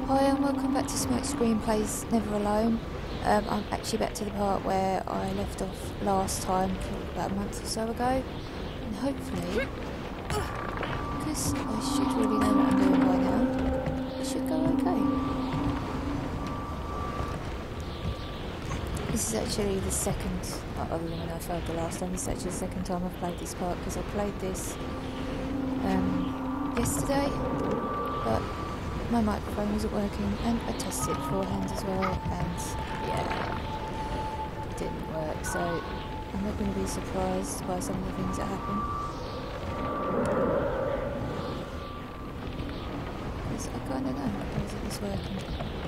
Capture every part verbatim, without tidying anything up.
Hi and welcome back to Smokescreen Plays Never Alone. Um, I'm actually back to the part where I left off last time, about a month or so ago. And hopefully, because I should really know what I'm doing by now, it should go okay. This is actually the second, other than when I failed the last time, this is actually the second time I've played this part, because I played this um, yesterday, but my microphone wasn't working, and I tested it beforehand as well, and yeah, it didn't work, so I'm not going to be surprised by some of the things that happen. Because I kind of know, how is this working?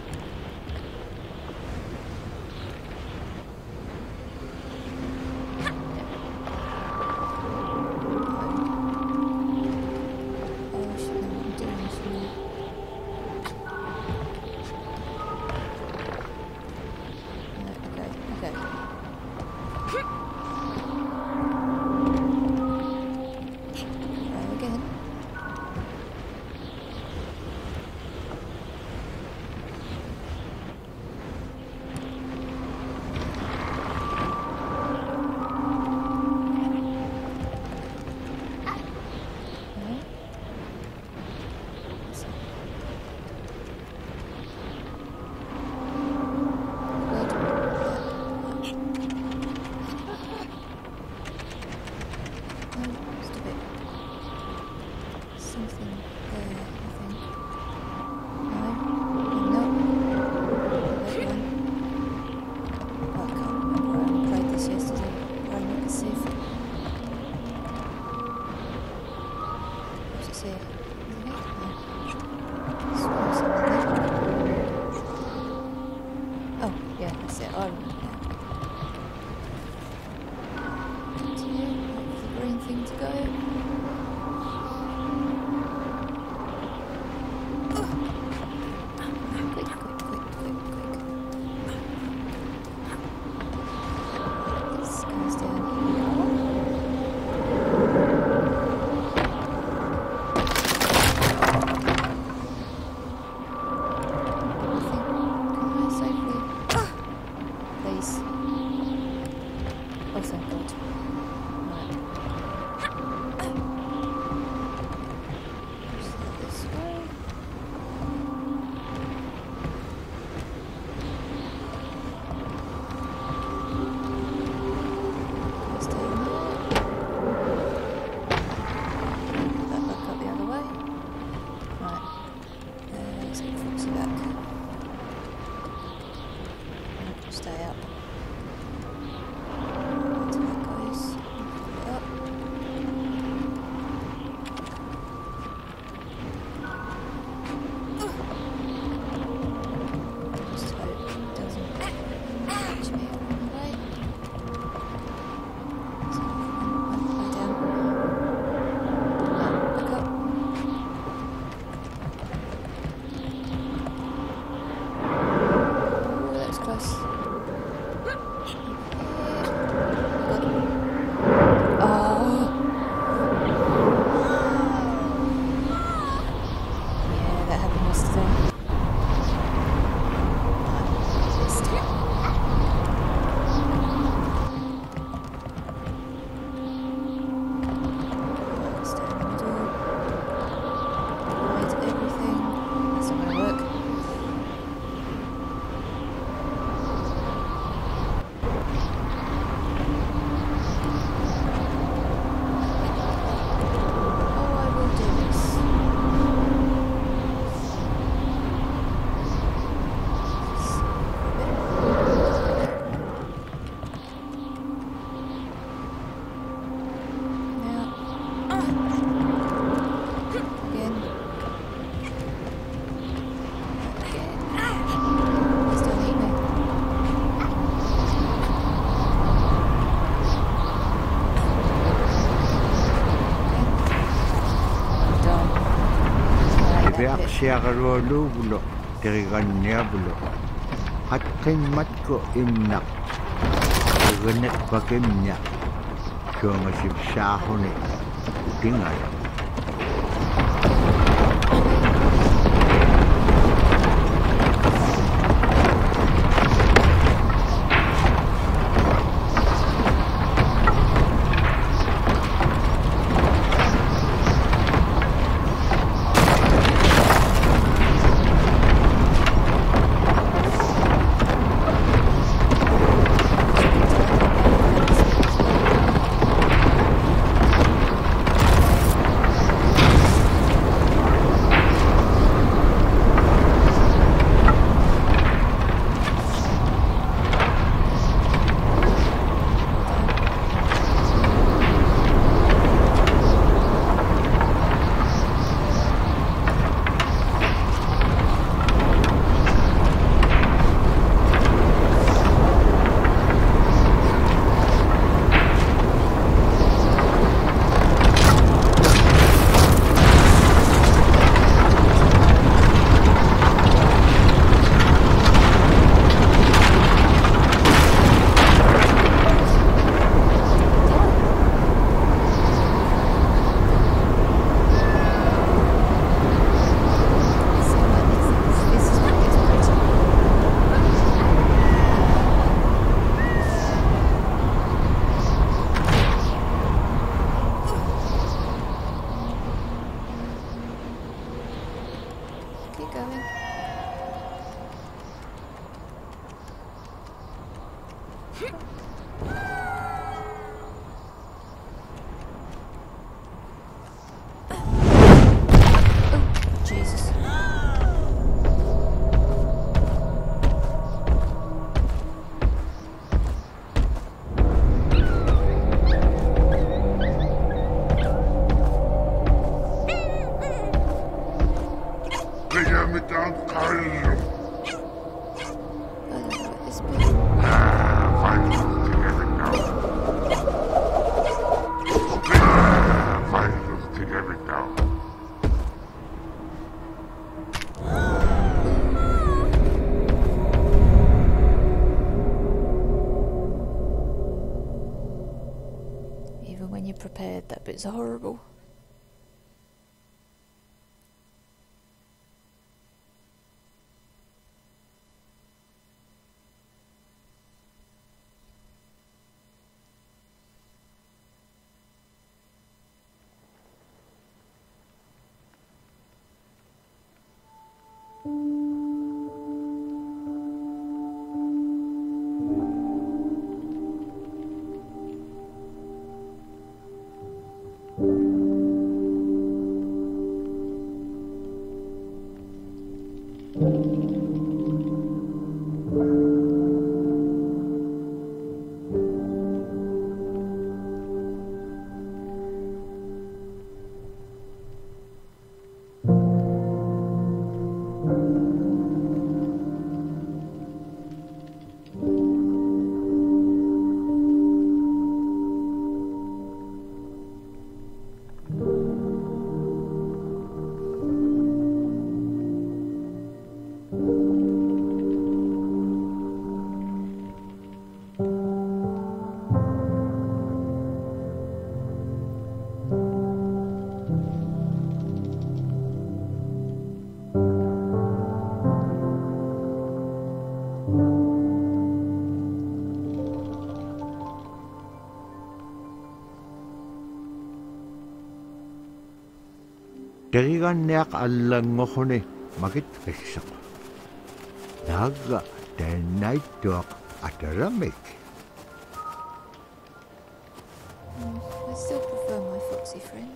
Siagalualuulo teriganniabulo haqqimmatku imnaq uganak pakimnya suangasip saahuni utingaya going. Oh, Jesus. Lägger mit an Kallen. I don't know what this bit. Weiter together now. Weiter together now. Even when you're prepared, that bit's horrible. Teriganniaq allanngorruni makit qissaq. Naagga taannaittuaq ataramik. Mm, I still prefer my foxy friend.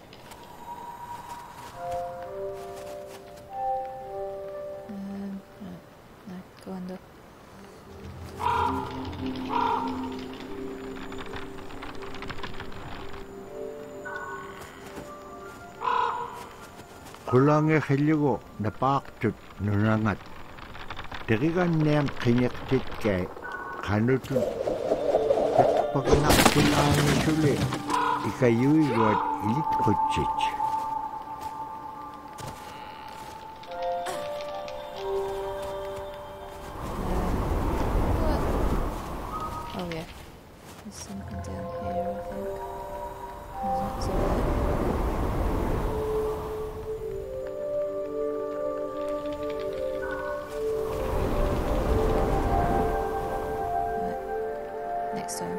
Um, no, no, go under. Qulange xillugu napaaqtut nunangat. Teriganniam qiniqtikkai qanutut tatpakanaqtilaangisuli ikayuiguat ilitqutsit. What? Oh yeah. There's something down here, I think. There's not so bad. Next time.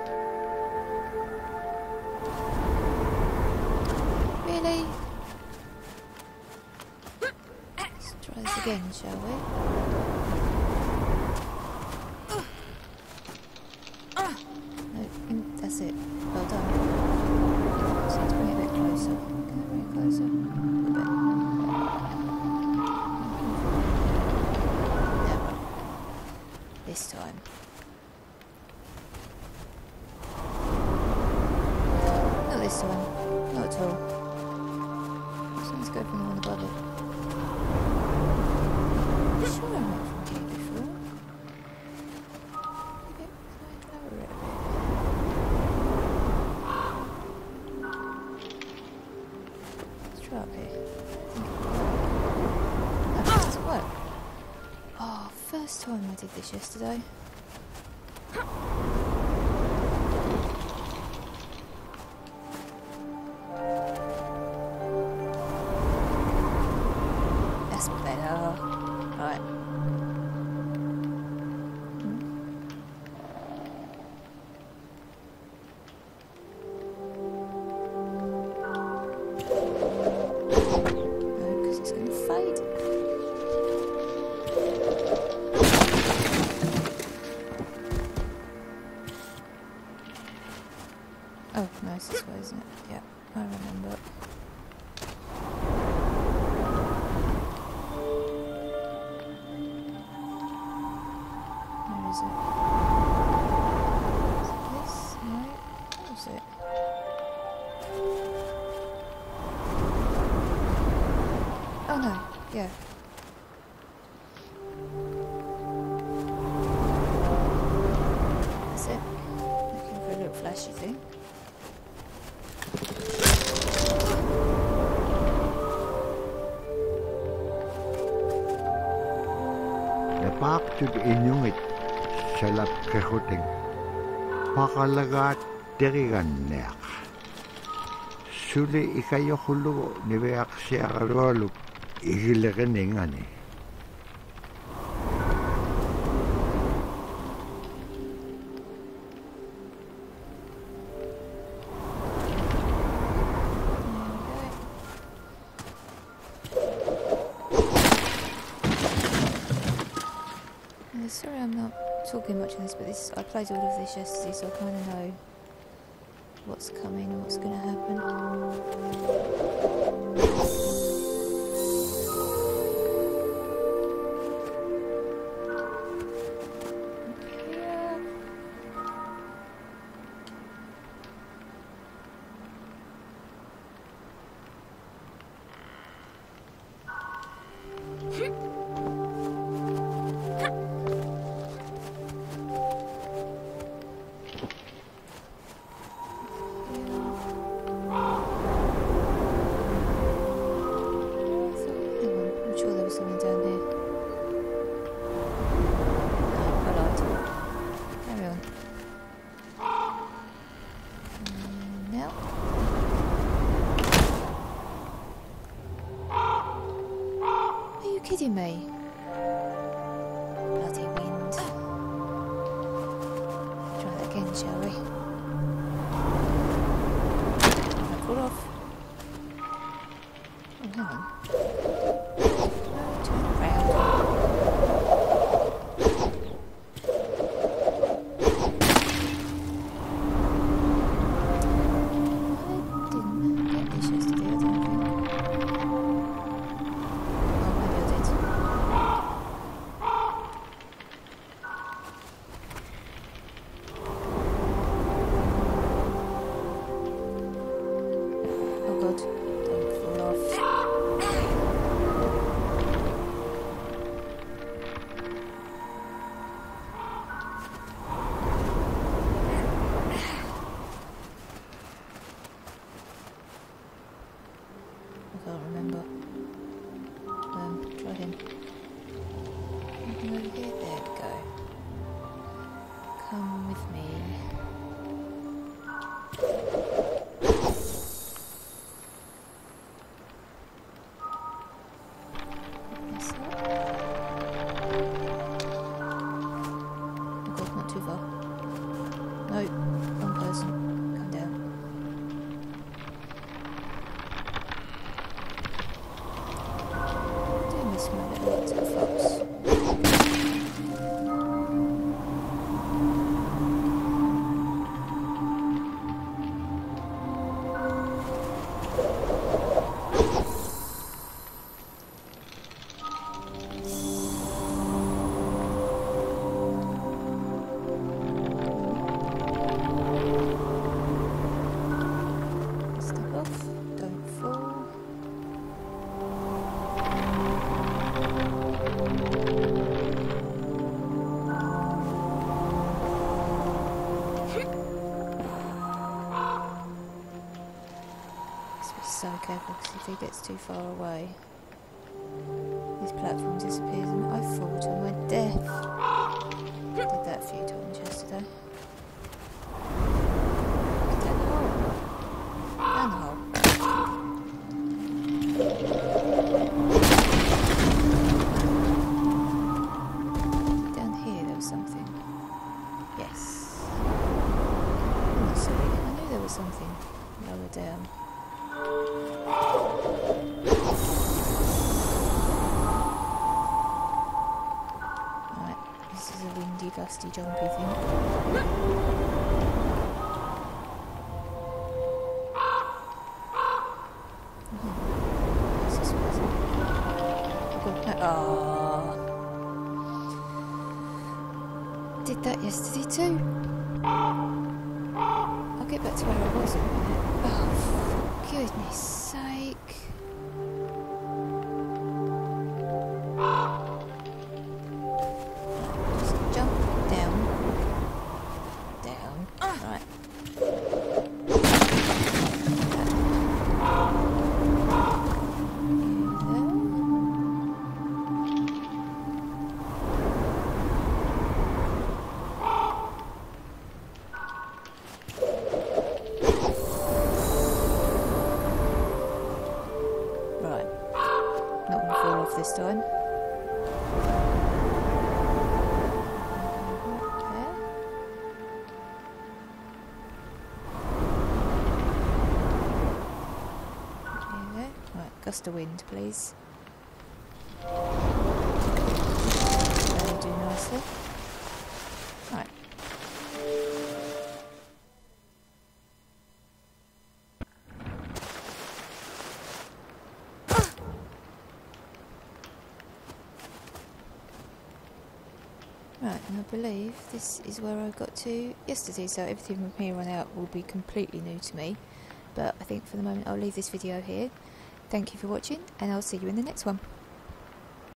Really? Let's try this again, shall we? No, mm, that's it. Well done. So let's bring it a bit closer. Can I bring it closer? A bit. No. This time. This one. Not at all. So let's go from the one above it. I'm sure I'm not from here before. Okay, so I lower it a bit. Let's try up here. I think it doesn't work. Oh, first time I did this yesterday. That's better. Right. No, because it's going to fade. it's this way, isn't it? Yeah, I remember. Where is it? Is it this? No. What is it? Oh no, yeah. That's it. Looking for a little flashy thing. Napaktud inyungit salap kehuting. Pakalagat deriganneak. Suli ikayo hulu niveak siya karoluk igilegeningani. Sorry I'm not talking much on this, but this I played all of this yesterday, so I kind of know what's coming and what's going to happen. Kidding me? Bloody wind. Try that again, shall we? Pull off. Oh, hang on. Turn around. I didn't get this yesterday, I don't think. I can't remember. Um, try him. Nothing over here. There we go. Come with me. This up. Oh god, not too far. No, wrong person. Come down. Miss my little little fox. Step off, don't fall. So careful, because if he gets too far away, his platform disappears and I fall to my death. Did that a few times yesterday. Down the hole. Down the hole. Down here there was something. Yes. I'm not silly. I knew there was something lower down. Right, this is a windy, gusty, jumpy thing. did that yesterday too. I'll get back to where I was in a minute. Oh, for goodness sake. Just jump down. Down. Right. This time. There. There. Right, gust of wind, please. That'll do nicely. Right. Right, and I believe this is where I got to yesterday, so everything from here on out will be completely new to me. But I think for the moment I'll leave this video here. Thank you for watching, and I'll see you in the next one.